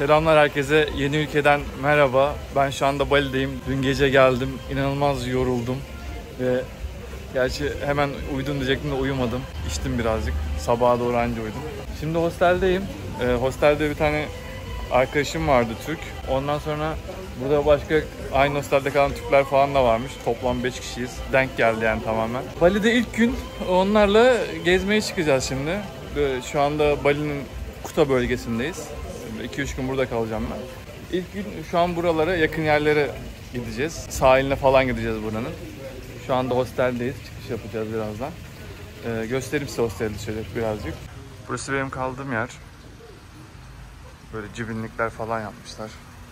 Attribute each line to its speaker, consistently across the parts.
Speaker 1: Selamlar herkese. Yeni ülkeden merhaba. Ben şu anda Bali'deyim. Dün gece geldim. İnanılmaz yoruldum. Ve gerçi hemen uyudum diyecektim de uyumadım. İçtim birazcık. Sabaha doğru anca uyudum. Şimdi hosteldeyim. Hostelde bir tane arkadaşım vardı, Türk. Ondan sonra burada başka aynı hostelde kalan Türkler falan da varmış. Toplam 5 kişiyiz. Denk geldi yani tamamen. Bali'de ilk gün onlarla gezmeye çıkacağız şimdi. Şu anda Bali'nin Kuta bölgesindeyiz. 2-3 gün burada kalacağım ben. İlk gün şu an buralara, yakın yerlere gideceğiz. Sahiline falan gideceğiz buranın. Şu anda hosteldeyiz. Çıkış yapacağız birazdan. Göstereyim size hosteli şöyle birazcık. Burası benim kaldığım yer. Böyle cibinlikler falan yapmışlar.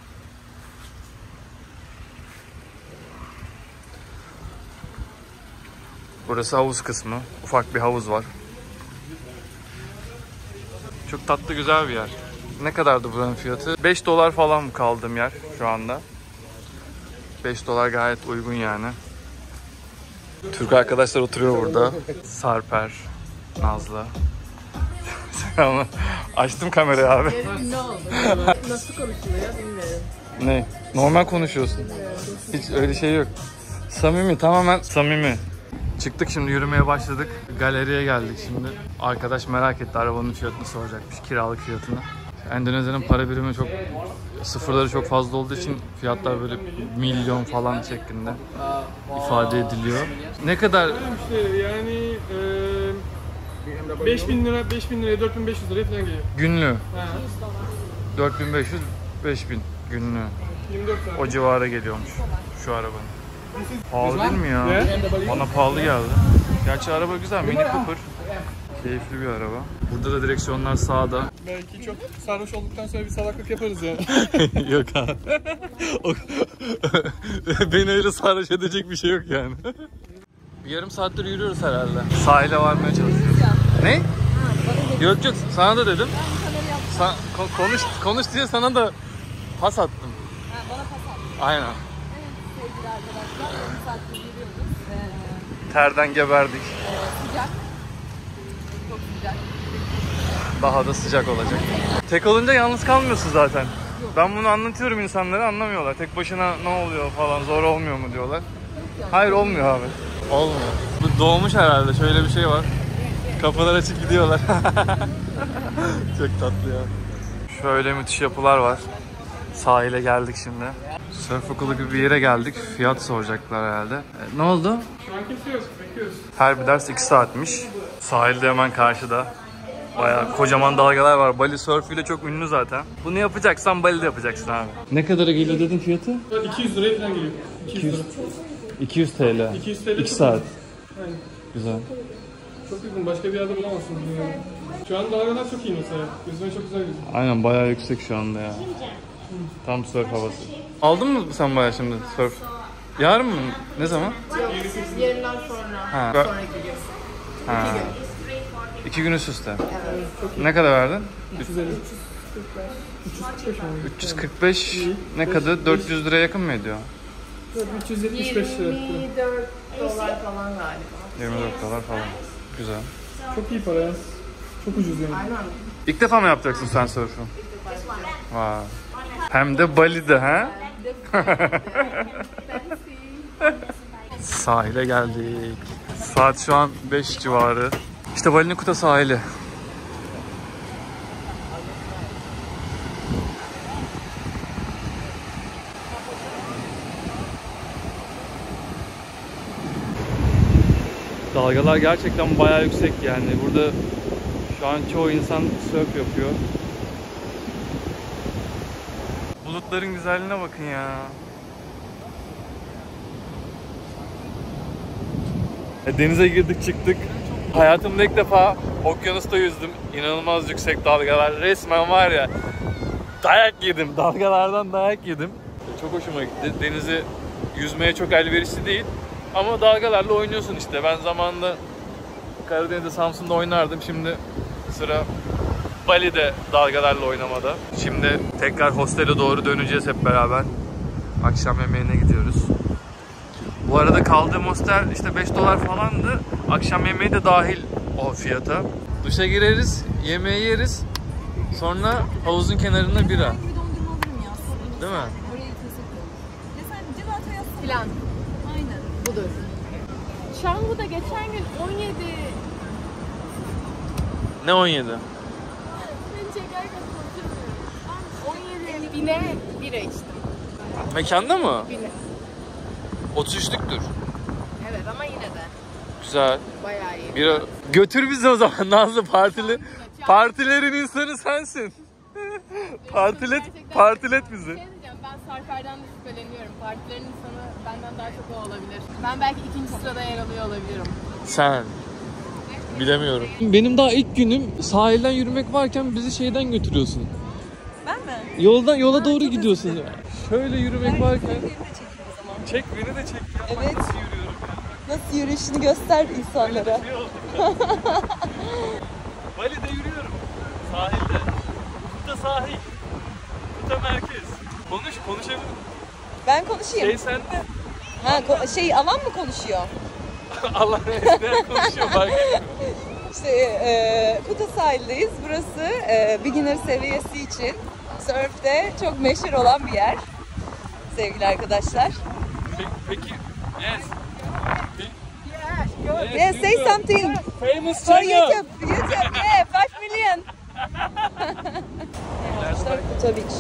Speaker 1: Burası havuz kısmı. Ufak bir havuz var. Çok tatlı, güzel bir yer. Ne kadardı buranın fiyatı? 5 dolar falan kaldığım yer şu anda. 5 dolar gayet uygun yani. Türk arkadaşlar oturuyor burada. Sarper, Nazlı. Selam. Açtım kamerayı abi.
Speaker 2: Nasıl konuşuluyor bilmiyorum.
Speaker 1: Ne? Normal konuşuyorsun. Hiç öyle şey yok. Samimi, tamamen samimi. Çıktık şimdi, yürümeye başladık. Galeriye geldik şimdi. Arkadaş merak etti, arabanın fiyatını soracakmış, kiralık fiyatını. Endonezya'nın para birimi çok, sıfırları çok fazla olduğu için fiyatlar böyle milyon falan şeklinde ifade ediliyor. Ne kadar?
Speaker 3: İşte yani 5.000 lira, 4.500 liraya falan geliyor.
Speaker 1: Günlüğü.
Speaker 3: Ha.
Speaker 1: 4500, 5000 günlüğü.
Speaker 3: 24 saat.
Speaker 1: O civara geliyormuş şu arabanın. Pahalı değil mi ya?
Speaker 3: Ne?
Speaker 1: Bana pahalı geldi. Gerçi araba güzel, Mini Cooper. Keyifli bir araba. Burada da direksiyonlar sağda.
Speaker 3: Belki çok sarhoş olduktan sonra bir salaklık yaparız yani.
Speaker 1: Yok abi. Beni öyle sarhoş edecek bir şey yok yani. Bir yarım saattir yürüyoruz herhalde. Sahile varmaya çalışıyoruz. Ne? Yok yok, sana da dedim. Konuş diye sana da pas attım.
Speaker 2: Bana pas attın.
Speaker 1: Aynen.
Speaker 2: Evet sevgili arkadaşlar. Yarım saattir yürüyoruz.
Speaker 1: Terden geberdik.
Speaker 2: Sıcak. Çok sıcak.
Speaker 1: Daha da sıcak olacak. Tek olunca yalnız kalmıyorsun zaten. Ben bunu anlatıyorum, insanlara anlamıyorlar. Tek başına ne oluyor falan, zor olmuyor mu diyorlar. Hayır, olmuyor abi. Olmuyor. Bu doğmuş herhalde, şöyle bir şey var. Kapılar açık gidiyorlar. Çok tatlı ya. Şöyle müthiş yapılar var. Sahile geldik şimdi. Surf okulu gibi bir yere geldik. Fiyat soracaklar herhalde. Ne oldu?
Speaker 3: Şu an kimse yok, bekliyoruz.
Speaker 1: Her bir ders 2 saatmiş. Sahilde hemen karşıda. Bayağı kocaman dalgalar var. Bali sörfüyle çok ünlü zaten. Bunu yapacaksan Bali'de yapacaksın abi. Ne kadara geliyor dedin fiyatı?
Speaker 3: 200 liraya falan geliyor. 200 lira.
Speaker 1: 200 TL.
Speaker 3: 200 TL
Speaker 1: 2 saat.
Speaker 3: Aynen.
Speaker 1: Güzel.
Speaker 3: Çok uygun, başka bir yerde bulamazsın. Şu an dalgalar çok iyi mesela. Yüzme çok güzel gözüküyor.
Speaker 1: Aynen, bayağı yüksek şu anda ya. Tam sörf havası. Aldın mı sen bayağı şimdi sörf? Yarın mı? Ne zaman?
Speaker 2: Yarından sonra.
Speaker 1: Ha.
Speaker 2: Sonraki gün.
Speaker 1: Ha. 2 gün üst üste. Ne kadar verdin?
Speaker 3: 350. 345 mi?
Speaker 1: 345 ne kadar? 400 liraya yakın mı ediyor?
Speaker 3: 375 lira.
Speaker 2: 24 dolar falan galiba.
Speaker 1: 24 dolar falan. Güzel.
Speaker 3: Çok iyi para ya. Çok ucuz yani.
Speaker 2: Aynen.
Speaker 1: İlk defa mı yapacaksın sen sörfü? Vay. Hem de Bali'de ha? Sahile geldik. Saat şu an 5 civarı. İşte Bali'nin Kuta sahili. Dalgalar gerçekten bayağı yüksek yani. Burada şu an çoğu insan surf yapıyor. Bulutların güzelliğine bakın ya. Denize girdik çıktık. Hayatımda ilk defa okyanusta yüzdüm. İnanılmaz yüksek dalgalar. Resmen var ya, dayak yedim. Dalgalardan dayak yedim. Çok hoşuma gitti. Denizi yüzmeye çok elverişli değil. Ama dalgalarla oynuyorsun işte. Ben zamanında Karadeniz'de, Samsun'da oynardım. Şimdi sıra Bali'de dalgalarla oynamada. Şimdi tekrar hostele doğru döneceğiz hep beraber. Akşam yemeğine gidiyoruz. Bu arada kaldığım hostel işte 5 dolar falandı. Akşam yemeği de dahil o fiyata. Duşa gireriz, yemeği yeriz. Sonra havuzun kenarında bira. Değil mi?
Speaker 2: Orayı kesin koy. Ya sen cevata yazsana. Plan. Aynen. Budur. Çangu'da geçen gün 17...
Speaker 1: Ne 17?
Speaker 2: Beni çekerken hatırlıyorum. 17 bine bira içtim.
Speaker 1: Mekanda mı?
Speaker 2: Bine.
Speaker 1: 33'lüktür.
Speaker 2: Evet ama yine de.
Speaker 1: Güzel.
Speaker 2: Bayağı iyi.
Speaker 1: Bir götür bizi o zaman Nazlı partilerin insanı sensin. partilet bizi.
Speaker 2: Şey diyeceğim, ben Sarper'den de şüpheleniyorum. Partilerin insanı benden daha çok o olabilir. Ben belki ikinci sırada yer alıyor olabilirim.
Speaker 1: Sen. Bilemiyorum. Benim daha ilk günüm, sahilden yürümek varken bizi şeyden götürüyorsun.
Speaker 2: Ben mi?
Speaker 1: Yola doğru gidiyorsun. Şöyle yürümek varken. Çek beni de çek. Ya.
Speaker 4: Evet.
Speaker 1: Nasıl yürüyorum?
Speaker 4: Nasıl yürüyüşünü göster insanlara.
Speaker 1: Bali'de yürüyorum. Sahilde. Kuta sahil. Kuta merkez. Konuşabilirim.
Speaker 4: Ben konuşayım.
Speaker 1: Şey sende.
Speaker 4: Ha, alan mı konuşuyor?
Speaker 1: Allah ne konuşuyor fark etmiyor.
Speaker 4: İşte Kuta sahildeyiz. Burası beginner seviyesi için surf'te çok meşhur olan bir yer. Sevgili arkadaşlar.
Speaker 1: Peki, yes.
Speaker 4: Yes, say something
Speaker 1: Famous
Speaker 4: for
Speaker 1: channel.
Speaker 4: YouTube. Yeah, 5 milyon. Arkadaşlar Kuta Beach.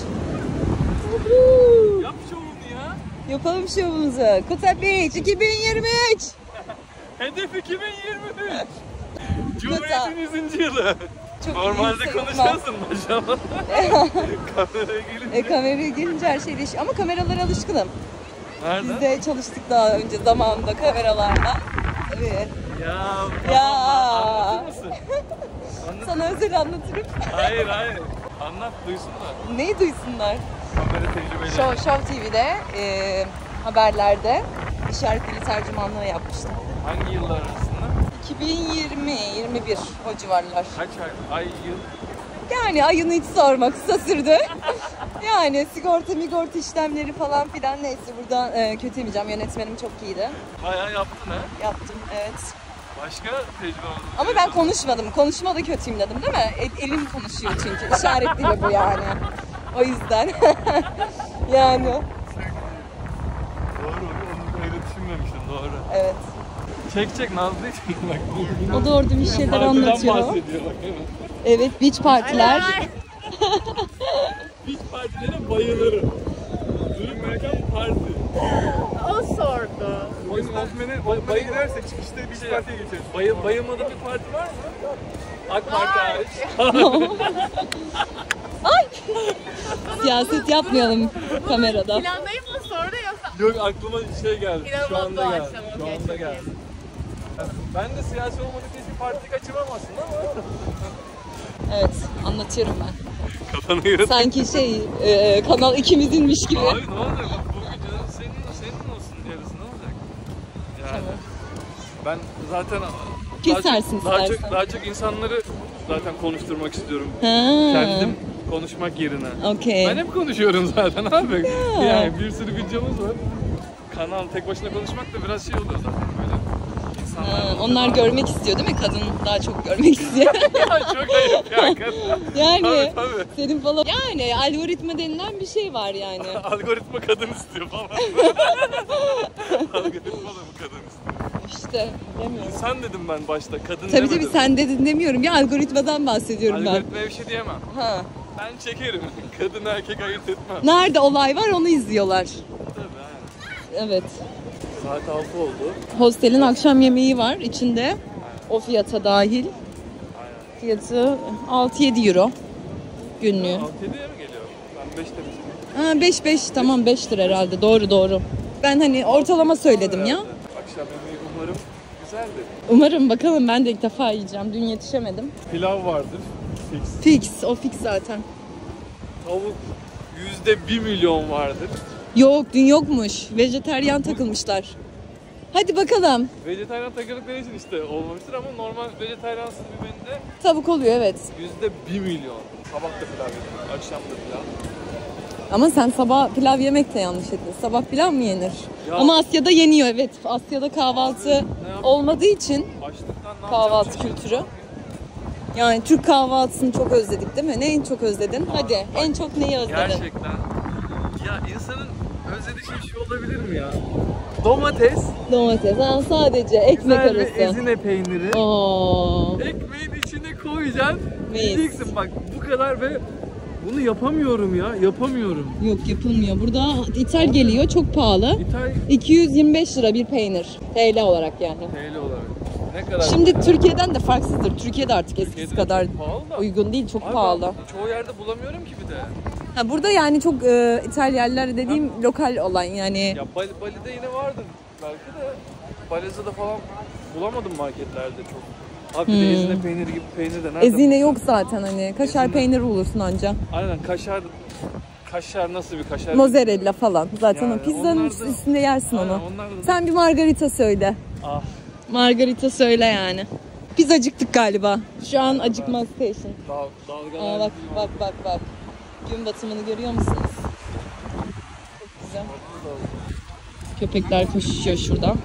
Speaker 1: Yap şovunu ya.
Speaker 4: Yapalım şovumuzu. Kuta Beach 2023.
Speaker 1: Hedef 2023. Cumhuriyetin 100. yılı.
Speaker 4: Çok
Speaker 1: Normalde
Speaker 4: iyi
Speaker 1: konuşuyorsun maşallah. Kameraya gelince.
Speaker 4: Kameraya gelince her şey değişiyor. Ama kameralara alışkınım.
Speaker 1: Nerede?
Speaker 4: Biz de çalıştık daha önce zamanında kameralarla. Evet.
Speaker 1: Ya. Anlatır mısın?
Speaker 4: Sana özel anlatırım.
Speaker 1: Hayır. Anlat duysunlar.
Speaker 4: Neyi duysunlar?
Speaker 1: Kamera tecrübeli.
Speaker 4: Show TV'de haberlerde işaret dili tercümanlığı yapmıştım.
Speaker 1: Hangi yıllar arasında?
Speaker 4: 2020-21 o civarlar.
Speaker 1: Kaç ay yıl?
Speaker 4: Yani ayını hiç sorma, kısa sürdü. Yani sigorta işlemleri falan filan neyse buradan kötü yemeyeceğim. Yönetmenim çok iyiydi.
Speaker 1: Bayağı yaptın ha.
Speaker 4: Yaptım, evet.
Speaker 1: Başka tecrübe oldu.
Speaker 4: Ama ben konuşmadım. Konuşmada kötüyüm dedim değil mi? Elim konuşuyor çünkü. İşaret dili bu yani. O yüzden. Yani.
Speaker 1: Doğru, onu öyle düşünmemiştim, doğru.
Speaker 4: Evet.
Speaker 1: Çek Nazlı'yı çek bak.
Speaker 4: O da orada bir şeyler
Speaker 1: Partiden
Speaker 4: anlatıyor.
Speaker 1: bahsediyor bak hemen.
Speaker 4: Evet, beach partiler.
Speaker 1: Beach partilere bayılırım. Dururken parti.
Speaker 2: O sordu.
Speaker 3: Bayı gidersek çıkışta bir partiye geçeriz.
Speaker 1: Bayılmadığın bir parti var mı? AK Parti hariç.
Speaker 4: Siyaset yapmayalım kamerada.
Speaker 2: Plandayım mı sordu yoksa?
Speaker 1: Yok aklıma şey geldi. Şu
Speaker 2: İnanılmaz
Speaker 1: anda geldi.
Speaker 2: doğaçlama,
Speaker 1: Şu anda
Speaker 2: gerçekten.
Speaker 1: geldi. Ben de siyasi olmadık diye bir parti kaçırmam aslında ama.
Speaker 4: Evet, anlatıyorum ben.
Speaker 1: Kafanı yürüt.
Speaker 4: Sanki kanal ikimizinmiş gibi.
Speaker 1: Abi ne olacak? Bak bu videonun senin olsun yarısı ne olacak? Yani. Ben zaten
Speaker 4: Kesersin istersen.
Speaker 1: daha çok insanları zaten konuşturmak istiyorum.
Speaker 4: Ha.
Speaker 1: Kendim konuşmak yerine.
Speaker 4: Okey.
Speaker 1: Ben hep konuşuyorum zaten abi. Yani bir sürü videomuz var. Kanal tek başına konuşmak da biraz şey oluyor zaten böyle. İnsanlar
Speaker 4: Onlar görmek istiyor değil mi? Kadın daha çok görmek istiyor.
Speaker 1: ya çok ayıp ya hakikaten.
Speaker 4: Yani
Speaker 1: Tabii.
Speaker 4: senin falan yani algoritma denilen bir şey var yani.
Speaker 1: Algoritma kadın istiyor falan. Algoritma da mı kadın istiyor?
Speaker 4: İşte demiyorum.
Speaker 1: Sen dedim ben başta kadın
Speaker 4: Tabii
Speaker 1: demedim.
Speaker 4: sen dedin demiyorum ya, algoritmadan bahsediyorum ben.
Speaker 1: Algoritmaya bir şey diyemem.
Speaker 4: Ha.
Speaker 1: Ben çekerim. Kadın erkek ayırt etmem.
Speaker 4: Nerede olay var onu izliyorlar.
Speaker 1: Tabii aynen.
Speaker 4: Evet.
Speaker 1: Saat 6 oldu.
Speaker 4: Hostelin akşam yemeği var içinde. O fiyata dahil.
Speaker 1: Aynen.
Speaker 4: Fiyatı 6-7 euro günlüğü.
Speaker 1: 6-7'ye mi geliyor? Ben 5 demiştim.
Speaker 4: Ha 5 tamam 5 lira herhalde, doğru. Ben hani ortalama söyledim ya.
Speaker 1: Akşam yemeği umarım güzeldir.
Speaker 4: Umarım, bakalım, ben de ilk defa yiyeceğim. Dün yetişemedim.
Speaker 1: Pilav vardır. Fix.
Speaker 4: Fix, o fix zaten.
Speaker 1: Tavuk %1 milyon vardır.
Speaker 4: Yok, dün yokmuş. Vejeteryan takılmışlar. Hadi bakalım.
Speaker 1: Vejetaryen takıldıkları için işte olmamıştır ama normal vejetaryansız bir menüde
Speaker 4: Tavuk oluyor evet.
Speaker 1: %1 milyon. Sabah da pilav yedim, akşam da pilav.
Speaker 4: Ama sen sabah pilav yemek de yanlış ettin. Sabah pilav mı yenir?
Speaker 1: Ya-
Speaker 4: Ama Asya'da yeniyor evet. Asya'da kahvaltı olmadığı için
Speaker 1: Açlıktan ne
Speaker 4: kahvaltı
Speaker 1: yapacağım?
Speaker 4: kültürü. Yani Türk kahvaltısını çok özledik değil mi? Neyi çok özledin? Hadi en çok neyi özledin?
Speaker 1: Gerçekten Ya insanın özlediği şey şu olabilir mi ya? Domates,
Speaker 4: Domates. Ha, sadece ekmek
Speaker 1: güzel bir
Speaker 4: arası.
Speaker 1: ezine peyniri.
Speaker 4: Oo.
Speaker 1: Ekmeğin içine koyacaksın.
Speaker 4: Mis.
Speaker 1: Diyeceksin bak bu kadar ve bunu yapamıyorum ya. Yapamıyorum.
Speaker 4: Yok, yapılmıyor. Burada ithal geliyor, çok pahalı.
Speaker 1: İthal
Speaker 4: 225 lira bir peynir. TL olarak yani.
Speaker 1: TL olarak. Ne kadar?
Speaker 4: Şimdi Türkiye'den de farksızdır. Türkiye'de artık eskisi
Speaker 1: Türkiye'de
Speaker 4: kadar
Speaker 1: çok pahalı da.
Speaker 4: uygun değil, çok
Speaker 1: Abi
Speaker 4: pahalı.
Speaker 1: ben çoğu yerde bulamıyorum ki bir de.
Speaker 4: Ha, burada yani çok ithal yerler dediğim lokal olan yani.
Speaker 1: Ya Bali'de yine vardır belki de. Bali'de falan bulamadım marketlerde çok. Abi bir de ezine peyniri gibi peynir de nerede?
Speaker 4: Ezine yok zaten hani. Kaşar
Speaker 1: Ezine.
Speaker 4: peyniri bulursun anca.
Speaker 1: Aynen kaşar nasıl bir kaşar?
Speaker 4: Mozzarella falan. Zaten
Speaker 1: Yani
Speaker 4: o pizzanın
Speaker 1: onlar da-
Speaker 4: üstünde yersin
Speaker 1: Aynen,
Speaker 4: onu.
Speaker 1: onlar da-
Speaker 4: Sen bir margarita söyle.
Speaker 1: Ah.
Speaker 4: Margarita söyle yani. Biz acıktık galiba. Şu an acıkma station.
Speaker 1: Dalgalar.
Speaker 4: Aa, bak. Gün batımını görüyor musunuz? Çok güzel. Köpekler koşuyor şurada.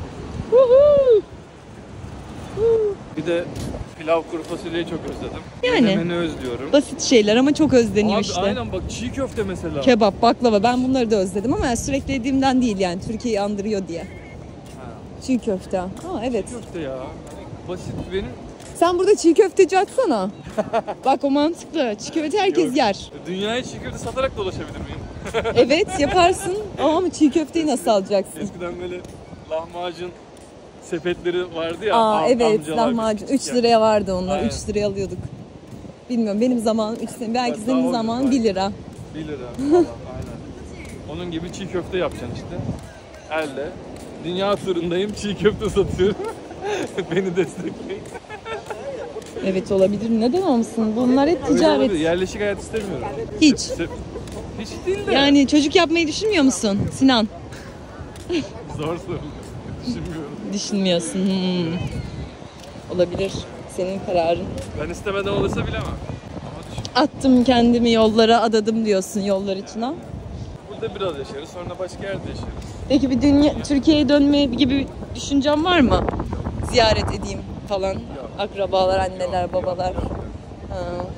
Speaker 1: Bir de pilav kuru fasulyeyi çok özledim.
Speaker 4: Yani.
Speaker 1: Menemeni özlüyorum.
Speaker 4: Basit şeyler ama çok özleniyor
Speaker 1: Abi
Speaker 4: işte.
Speaker 1: aynen bak çiğ köfte mesela.
Speaker 4: Kebap, baklava, ben bunları da özledim ama sürekli yediğimden değil yani, Türkiye'yi andırıyor diye. Çiğ köfte. Aa, evet.
Speaker 1: Köfte ya. Basit benim.
Speaker 4: Sen burada çiğ köfteci açsana. Bak o mantıklı. Çiğ köfte herkes
Speaker 1: Yok.
Speaker 4: yer.
Speaker 1: Dünyaya çiğ köfte satarak dolaşabilir miyim?
Speaker 4: Evet yaparsın ama çiğ köfteyi nasıl alacaksın?
Speaker 1: Eskiden böyle lahmacun sepetleri vardı ya.
Speaker 4: Aa evet,
Speaker 1: amcalar
Speaker 4: lahmacun
Speaker 1: küçükken.
Speaker 4: 3 liraya vardı onlar.
Speaker 1: Aynen.
Speaker 4: 3 liraya alıyorduk. Bilmiyorum, benim zamanım 3 lira. Belki
Speaker 1: Daha
Speaker 4: senin
Speaker 1: ucuz
Speaker 4: zamanın
Speaker 1: belki.
Speaker 4: 1 lira.
Speaker 1: 1 lira falan aynen. Onun gibi çiğ köfte yapacaksın işte. Elle. Dünya turundayım, çiğ köfte satıyorum. Beni destekleyin.
Speaker 4: Evet olabilir. Neden olmasın? Bunlar hep
Speaker 1: Öyle
Speaker 4: ticaret.
Speaker 1: olabilir. Yerleşik hayat istemiyorum.
Speaker 4: Hiç.
Speaker 1: Hiç değil de.
Speaker 4: Yani çocuk yapmayı düşünmüyor musun Sinan?
Speaker 1: Zor soru. Düşünmüyorum.
Speaker 4: Düşünmüyorsun. Olabilir. Senin kararın.
Speaker 1: Ben istemeden olursa bilemem. Ama düşün.
Speaker 4: Attım kendimi yollara, adadım diyorsun yollar içine.
Speaker 1: Burada biraz yaşarız, sonra başka yerde yaşarız.
Speaker 4: Peki bir Türkiye'ye dönme gibi bir düşüncen var mı? Ziyaret edeyim falan. Akrabalar, anneler, babalar. Ha.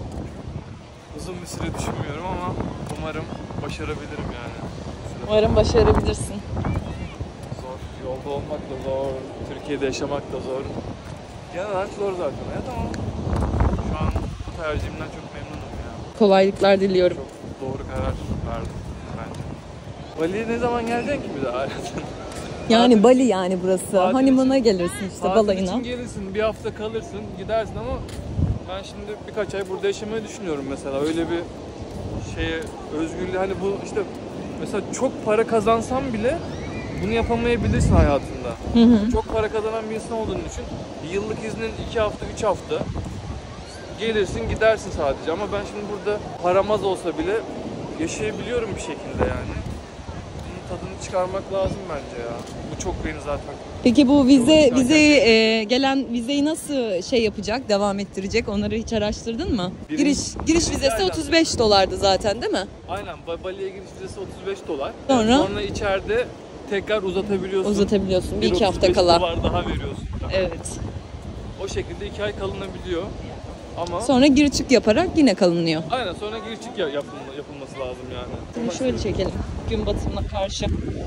Speaker 1: Uzun bir süre düşünmüyorum ama umarım başarabilirim yani.
Speaker 4: Umarım başarabilirsin.
Speaker 1: Zor. Yolda olmak da zor. Türkiye'de yaşamak da zor. Genel olarak zor zaten hayat ama şu an bu tercihimden çok memnunum ya.
Speaker 4: Kolaylıklar diliyorum.
Speaker 1: Çok doğru karar verdim bence. Bali'ye ne zaman geleceksin ki bir daha hayatın?
Speaker 4: Yani
Speaker 1: Tatil-
Speaker 4: Bali yani burası.
Speaker 1: tatil
Speaker 4: Honeymoon'a
Speaker 1: için-
Speaker 4: gelirsin işte
Speaker 1: Tatil
Speaker 4: balayına.
Speaker 1: için gelirsin, bir hafta kalırsın, gidersin ama ben şimdi birkaç ay burada yaşamayı düşünüyorum mesela. Öyle bir şeye, özgürlüğü hani bu işte mesela çok para kazansam bile bunu yapamayabilirsin hayatında. Çok para kazanan bir insan olduğunu düşün. Bir yıllık iznin 2 hafta, 3 hafta. Gelirsin, gidersin sadece ama ben şimdi burada param az olsa bile yaşayabiliyorum bir şekilde yani. Bunun tadını çıkarmak lazım bence ya. Bu çok beni zaten.
Speaker 4: Peki bu
Speaker 1: Doğru,
Speaker 4: gelen vizeyi nasıl şey yapacak, devam ettirecek? Onları hiç araştırdın mı?
Speaker 1: Birinci-
Speaker 4: Giriş vizesi
Speaker 1: aynen.
Speaker 4: 35 dolardı zaten değil mi?
Speaker 1: Aynen Bali'ye giriş vizesi 35 dolar.
Speaker 4: Sonra?
Speaker 1: içeride tekrar uzatabiliyorsun.
Speaker 4: Uzatabiliyorsun. Bir iki
Speaker 1: 1.35
Speaker 4: hafta kala.
Speaker 1: dolar daha veriyorsun.
Speaker 4: Evet.
Speaker 1: O şekilde 2 ay kalınabiliyor. Ama
Speaker 4: Sonra gir çık yaparak yine kalınıyor.
Speaker 1: aynen sonra giriş çık yapılması lazım yani.
Speaker 4: Şimdi şöyle çekelim. Gün batımına karşı.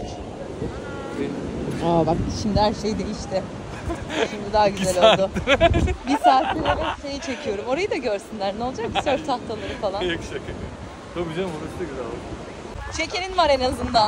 Speaker 4: Aa bak şimdi her şey değişti. Şimdi daha güzel oldu. Bir saattir evet şeyi çekiyorum. Orayı da görsünler. Ne olacak? Sörf tahtaları falan.
Speaker 1: Yok şaka. Tabii canım orası da güzel oldu.
Speaker 4: Şekerin var en azından.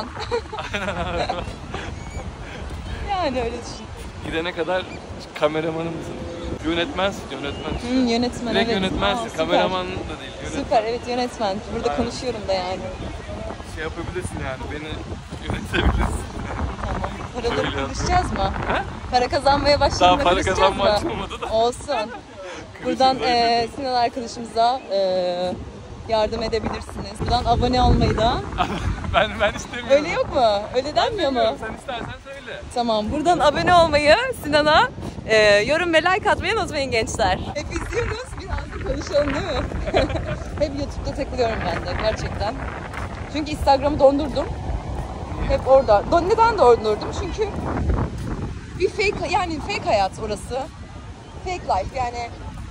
Speaker 4: Yani öyle düşün.
Speaker 1: Gidene kadar kameramanım mısın? Yönetmensin.
Speaker 4: Yönetmen
Speaker 1: Direkt
Speaker 4: evet.
Speaker 1: yönetmensin.
Speaker 4: Aa, süper.
Speaker 1: Kameraman da değil.
Speaker 4: Süper evet yönetmen. Burada
Speaker 1: Aynen.
Speaker 4: konuşuyorum da yani.
Speaker 1: Şey yapabilirsin yani beni yönetebilirsin.
Speaker 4: Tamam. Paraları
Speaker 1: Öyle.
Speaker 4: konuşacağız mı?
Speaker 1: Ha?
Speaker 4: Para kazanmaya
Speaker 1: Daha
Speaker 4: başladığında
Speaker 1: para
Speaker 4: konuşacağız
Speaker 1: kazanma
Speaker 4: mı?
Speaker 1: açılmadı da.
Speaker 4: Olsun. Buradan
Speaker 1: Konuşuruz,
Speaker 4: Sinan arkadaşımıza yardım edebilirsiniz. Buradan abone olmayı da.
Speaker 1: Ben istemiyorum.
Speaker 4: Öyle yok mu? Öyle denmiyor mu?
Speaker 1: Sen istersen söyle.
Speaker 4: Tamam. Buradan abone olmayı, Sinan'a yorum ve like atmayı unutmayın gençler. Hep izliyoruz. Biraz da konuşalım değil mi? Hep YouTube'da takılıyorum ben de gerçekten. Çünkü Instagram'ı dondurdum. Hep orada. Neden dondurdum? Çünkü bir fake hayat orası. Fake life yani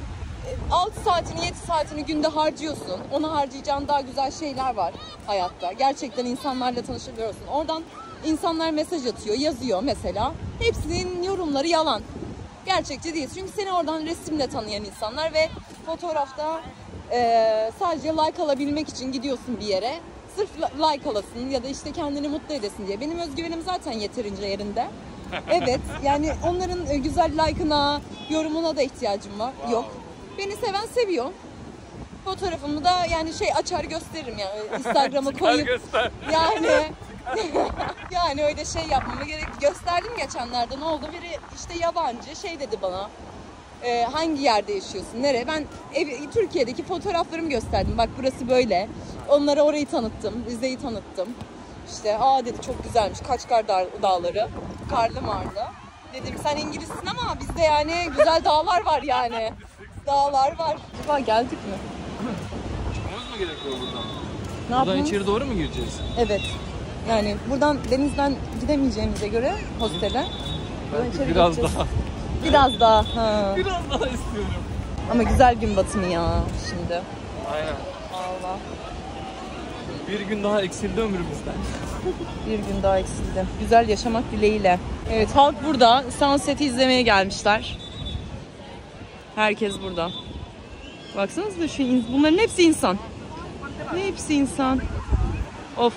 Speaker 4: 6 saatini 7 saatini günde harcıyorsun. Ona harcayacağın daha güzel şeyler var hayatta. Gerçekten insanlarla tanışabiliyorsun. Oradan insanlar mesaj atıyor, yazıyor mesela. Hepsinin yorumları yalan. Gerçekçi değil. Çünkü seni oradan resimle tanıyan insanlar ve fotoğrafta sadece like alabilmek için gidiyorsun bir yere. Sırf like alasın ya da işte kendini mutlu edesin diye. Benim özgüvenim zaten yeterince yerinde. Evet, yani onların güzel like'ına, yorumuna da ihtiyacım var. Yok. Beni seven seviyor. Fotoğrafımı da yani açar gösteririm yani. Instagram'a koyup yani yani öyle şey yapmama gerek. Gösterdim geçenlerde, ne oldu? Biri işte yabancı dedi bana. Hangi yerde yaşıyorsun? Nereye? Ben Türkiye'deki fotoğraflarımı gösterdim. Bak burası böyle. Onlara orayı tanıttım. Rize'yi tanıttım. İşte dedi çok güzelmiş. Kaçkar Dağları. Karlı marlı. Dedim sen İngilizsin ama bizde yani güzel dağlar var yani. Dağlar var. Acaba geldik mi?
Speaker 1: Çıkmamız mı gerekiyor buradan?
Speaker 4: Ne yapalım?
Speaker 1: içeri doğru mu gireceğiz?
Speaker 4: Evet. Yani buradan denizden gidemeyeceğimize göre hostele.
Speaker 1: Biraz daha.
Speaker 4: Biraz daha. Ha.
Speaker 1: Biraz daha istiyorum.
Speaker 4: Ama güzel gün batımı ya şimdi.
Speaker 1: Aynen.
Speaker 4: Allah.
Speaker 1: Bir gün daha eksildi ömrümüzden.
Speaker 4: Bir gün daha eksildi. Güzel yaşamak dileğiyle. Evet, halk burada. Sunset'i izlemeye gelmişler. Herkes burada. Baksanıza bunların hepsi insan. Hepsi insan. Of.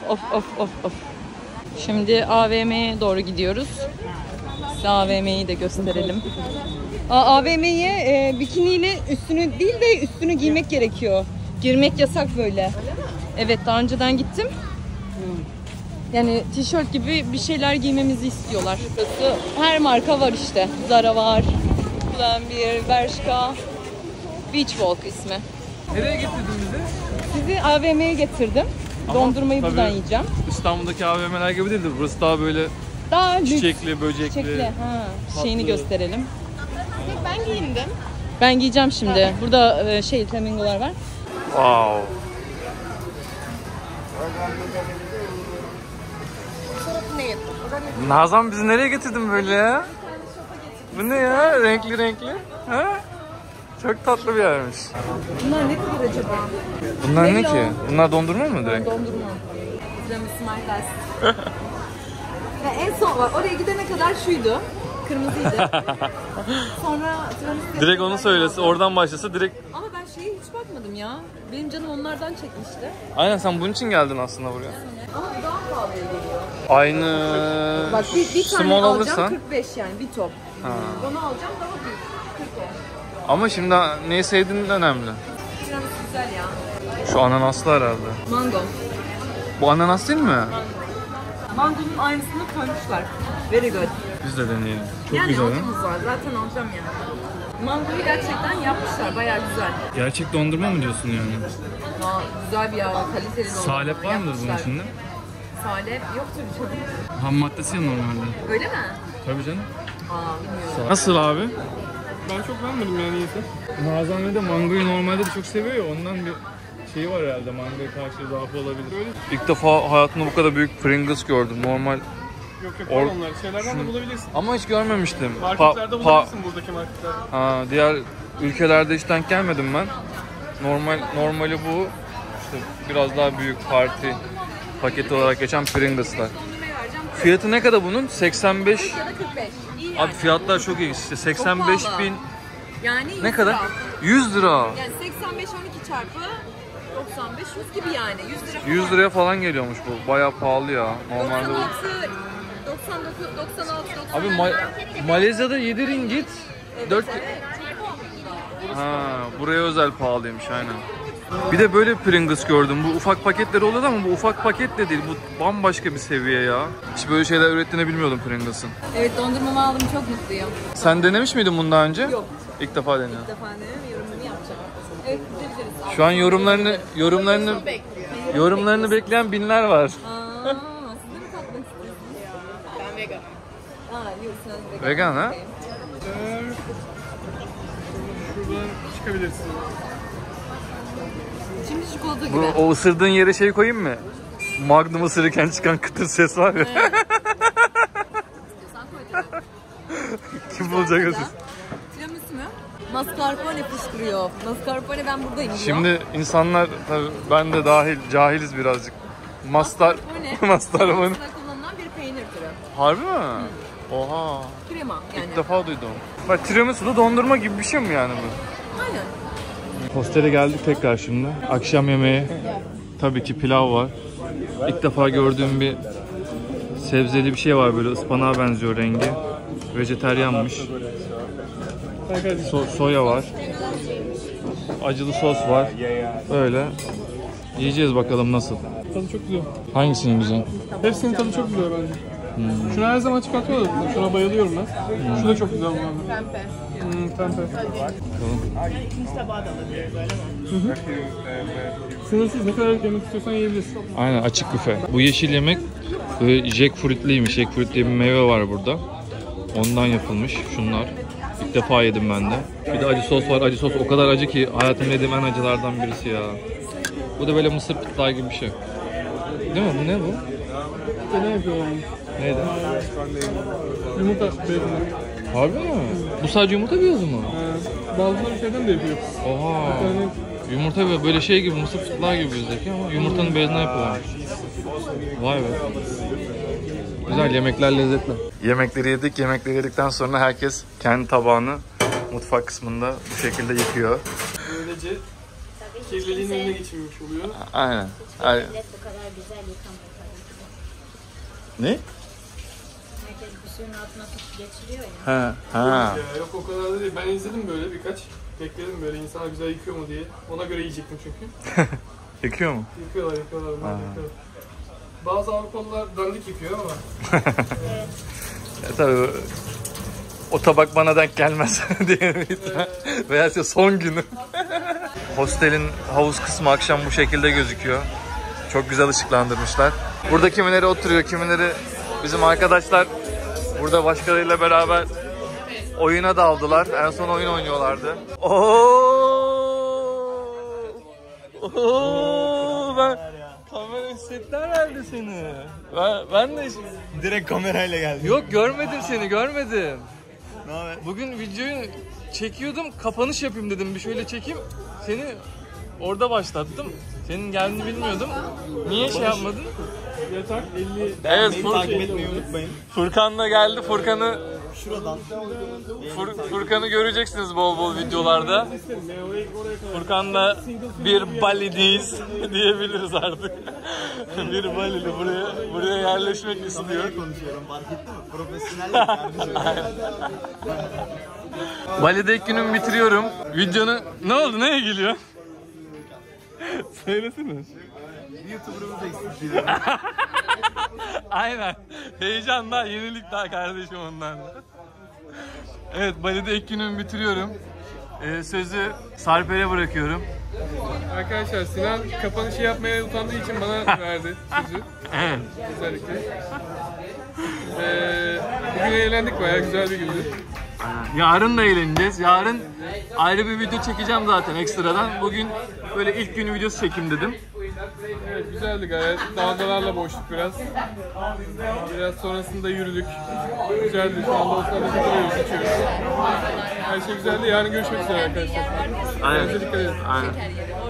Speaker 4: Şimdi AVM'ye doğru gidiyoruz. Size AVM'yi de gösterelim. AVM'ye bikiniyle üstünü değil de üstünü giymek gerekiyor. Girmek yasak böyle. Evet, daha önceden gittim. Yani tişört gibi bir şeyler giymemizi istiyorlar. Burası her marka var işte. Zara var, Pull&Bear, Bershka, Beach Walk ismi.
Speaker 1: Nereye getirdin bizi?
Speaker 4: Sizi AVM'ye getirdim. Dondurmayı buradan yiyeceğim.
Speaker 1: İstanbul'daki AVM'ler gibi değildir. Burası daha böyle
Speaker 4: Daha
Speaker 1: çiçekli, böcekli.
Speaker 4: Çiçekli. Şeyini gösterelim.
Speaker 2: Ben giyindim.
Speaker 4: Ben giyeceğim şimdi. Burada flamingolar var.
Speaker 1: Wow. Nazan bizi nereye getirdin böyle ya? Bu ne ya? Renkli. Ha? Çok tatlı bir yermiş.
Speaker 4: Bunlar ne kadar acaba?
Speaker 1: Bunlar ne ki? Bunlar dondurma mı direkt?
Speaker 4: Dondurma. Tiramisu markası. Ya en son var. Oraya gidene kadar şuydu. Kırmızıydı. Sonra tiramisu.
Speaker 1: Direkt onu söylese, oradan başlasa direkt...
Speaker 4: Ama ben şeye hiç bakmadım ya. Benim canım onlardan çekmişti.
Speaker 1: Aynen, sen bunun için geldin aslında buraya.
Speaker 4: Ama bu daha pahalıya geliyor.
Speaker 1: Aynı...
Speaker 4: Bak bir tane
Speaker 1: small
Speaker 4: alacağım
Speaker 1: alırsan...
Speaker 4: 45 yani bir top.
Speaker 1: Ha.
Speaker 4: Onu alacağım daha büyük. 40 o.
Speaker 1: Ama şimdi neyi sevdiğin önemli.
Speaker 4: Tiramisu güzel ya.
Speaker 1: Şu ananaslı herhalde.
Speaker 4: Mango.
Speaker 1: Bu ananas değil mi?
Speaker 4: Mangonun aynısını koymuşlar. Very good.
Speaker 1: Biz de deneyelim. Çok
Speaker 4: yani
Speaker 1: güzel.
Speaker 4: acımız var. Zaten alacağım yani. Mangoyu gerçekten yapmışlar. Bayağı güzel.
Speaker 1: Gerçek dondurma mı diyorsun yani?
Speaker 4: Güzel bir ya. Kaliteli dondurma.
Speaker 1: Salep var mıdır bunun
Speaker 4: yapmışlar.
Speaker 1: içinde?
Speaker 4: Salep yoktur canım.
Speaker 1: Ham maddesi ya normalde.
Speaker 4: Öyle mi?
Speaker 1: Tabii canım.
Speaker 4: Bilmiyorum.
Speaker 1: Nasıl abi?
Speaker 3: Ben çok beğenmedim yani iyisi.
Speaker 1: Nazan de mangoyu normalde de çok seviyor ya, ondan bir şeyi var herhalde, mangoya karşı zaafı olabilir. İlk defa hayatımda bu kadar büyük Pringles gördüm. Normal
Speaker 3: Yok var onlar. Şeylerden de bulabilirsin.
Speaker 1: ama hiç görmemiştim.
Speaker 3: Marketlerde bulabilirsin buradaki marketlerde.
Speaker 1: Diğer ülkelerde hiç denk gelmedim ben. Normali bu. İşte biraz daha büyük parti paketi olarak geçen Pringles'lar. Fiyatı ne kadar bunun? 85.
Speaker 4: Ya da 45. İyi yani.
Speaker 1: Abi fiyatlar çok iyi. İşte 85
Speaker 4: pahalı.
Speaker 1: bin.
Speaker 4: Yani 100
Speaker 1: Ne kadar?
Speaker 4: lira.
Speaker 1: 100 lira.
Speaker 4: Yani 85 12 çarpı 95 100 gibi yani. 100 lira falan.
Speaker 1: 100 liraya falan geliyormuş bu. Bayağı pahalı ya. Normalde
Speaker 4: 96
Speaker 1: bu.
Speaker 4: 99 96 97.
Speaker 1: Abi Malezya'da 7 ringgit. 4 buraya özel pahalıymış aynen. Bir de böyle Pringles gördüm. Bu ufak paketleri oluyor ama bu ufak paket de değil. Bu bambaşka bir seviye ya. Hiç böyle şeyler ürettiğini bilmiyordum Pringles'ın.
Speaker 4: Evet, dondurmamı aldım, çok mutluyum.
Speaker 1: Sen denemiş miydin bunu daha önce?
Speaker 4: Yok.
Speaker 1: İlk defa deniyorum.
Speaker 4: Bir defa yorumunu yapacağım. Evet, gidebiliriz.
Speaker 1: Şu an yorumlarını bekleyen binler var.
Speaker 4: Siz de mi tatmak istiyorsunuz?
Speaker 2: Ben vegan.
Speaker 4: Yok, sen
Speaker 1: Vegan ha?
Speaker 3: Şuradan çıkabilirsin.
Speaker 4: Şimdi çikolata gibi.
Speaker 1: Bu o ısırdığın yere şey koyayım mı? Magnum ısırırken çıkan kıtır ses var ya.
Speaker 4: İstiyorsan koy tabii.
Speaker 1: Kim bulacak o ses?
Speaker 4: Tiramisu mu? Mascarpone fışkırıyor. Mascarpone ben buradayım diyor.
Speaker 1: Şimdi insanlar tabii ben de dahil cahiliz birazcık.
Speaker 4: Mascarpone.
Speaker 1: Mascarpone.
Speaker 4: Aslında kullanılan bir peynir türü.
Speaker 1: Harbi mi? Oha.
Speaker 4: Krema yani.
Speaker 1: İlk defa duydum. Bak tiramisu'da dondurma gibi bir şey mi yani bu?
Speaker 4: Aynen.
Speaker 1: Hostele geldik tekrar şimdi. Akşam yemeği. Tabii ki pilav var. İlk defa gördüğüm bir sebzeli bir şey var, böyle ıspanağa benziyor rengi. Vejeteryanmış. Soya var. Acılı sos var. Böyle. Yiyeceğiz bakalım nasıl.
Speaker 3: Tadı çok güzel.
Speaker 1: Hangisinin güzel?
Speaker 3: Hepsinin tadı çok güzel bence. Şunu her zaman çıkartıyorlar. Şuna bayılıyorum ben. Şu da çok güzel bu arada.
Speaker 2: Pembe.
Speaker 3: Pembe.
Speaker 2: İkinci tabağı da alabiliriz öyle mi?
Speaker 3: Sınırsız ne kadar yemek istiyorsan yiyebilirsin.
Speaker 1: Aynen, açık büfe. Bu yeşil yemek böyle jackfruitliymiş. Jackfruit diye bir meyve var burada. Ondan yapılmış şunlar. İlk defa yedim ben de. Bir de acı sos var. Acı sos o kadar acı ki hayatımda yediğim en acılardan birisi ya. Bu da böyle mısır pıtlağı gibi bir şey. Değil mi? Bu ne bu?
Speaker 3: Ne yapıyorlar?
Speaker 1: Neydi?
Speaker 3: Yumurta beyazını.
Speaker 1: Harbi mi? Bu sadece yumurta beyazı mı?
Speaker 3: Bazıları şeyden de yapıyor.
Speaker 1: Oha.
Speaker 3: Yani
Speaker 1: Yumurta böyle şey gibi, mısır pıtlağı gibi bizdeki ama yumurtanın beyazına yapıyorlar. Vay be. Güzel, yemekler lezzetli. Yemekleri yedik. Yemekleri yedikten sonra herkes kendi tabağını mutfak kısmında bu şekilde yıkıyor.
Speaker 3: böylece kirliliğin önüne geçilmiş oluyor.
Speaker 1: Aynen. Aynen.
Speaker 5: Bu kadar güzel yıkamıyor tabii ki.
Speaker 1: Ne?
Speaker 5: Herkes bir suyun altına tutup geçiriyor ya.
Speaker 1: Ha. Ha.
Speaker 3: Ya, yok o kadar da değil. Ben izledim böyle birkaç. Bekledim böyle insanlar güzel yıkıyor mu diye. Ona göre yiyecektim çünkü.
Speaker 1: Yıkıyor mu?
Speaker 3: Yıkıyorlar. Bunlar yıkıyorlar. Bazı Avrupalılar dandik yıkıyor ama.
Speaker 1: Tabii o tabak bana denk gelmez diye bir veya son günü. Hostelin havuz kısmı akşam bu şekilde gözüküyor. Çok güzel ışıklandırmışlar. Burada kimileri oturuyor, kimileri bizim arkadaşlar burada başkalarıyla beraber oyuna daldılar. En son oyun oynuyorlardı. Ben kamera setler verdi seni. Ben de
Speaker 6: Direkt kamerayla geldim.
Speaker 1: yok, görmedim seni, görmedim.
Speaker 6: Ne haber?
Speaker 1: Bugün videoyu çekiyordum, kapanış yapayım dedim, bir şöyle çekeyim. Seni orada başlattım. Senin geldiğini bilmiyordum. Niye şey yapmadın?
Speaker 3: Yatak 50.
Speaker 1: Evet,
Speaker 6: Beni takip etmeyi unutmayın.
Speaker 1: Furkan da geldi.
Speaker 6: Şuradan.
Speaker 1: Furkan'ı göreceksiniz bol bol videolarda.
Speaker 3: İsterim ya oraya kadar.
Speaker 1: Furkan'la bir Bali'deyiz diyebiliriz artık. Bir Bali'li buraya yerleşmek istiyor.
Speaker 6: Konuşuyorum, fark ettin mi? Profesyonel kardeşim.
Speaker 1: Bali'de ilk günümü bitiriyorum. Videonu... Ne oldu? Neye geliyor? Söylesene.
Speaker 6: YouTuber'ımız eksik diyor.
Speaker 1: Aynen. Heyecanla, yenilik daha kardeşim ondan. Evet, Bali'de ilk günümü bitiriyorum. Sözü Sarper'e bırakıyorum.
Speaker 3: Arkadaşlar Sinan kapanışı yapmaya utandığı için bana verdi sözü.
Speaker 1: Evet.
Speaker 3: Özellikle. Bugün eğlendik, bayağı güzel bir gündü.
Speaker 1: Yarın da eğleneceğiz. Yarın ayrı bir video çekeceğim zaten ekstradan. Bugün böyle ilk gün videosu çekeyim dedim.
Speaker 3: Evet, güzeldi gayet. Dalgalarla boğuştuk biraz. Biraz sonrasında yürüdük. Güzeldi. Şu anda Osmanlı'da takılıyoruz, içiyoruz. Her şey güzeldi. Yarın görüşmek üzere arkadaşlar.
Speaker 1: Aynen.
Speaker 3: Kendinize dikkat edin.
Speaker 1: Aynen.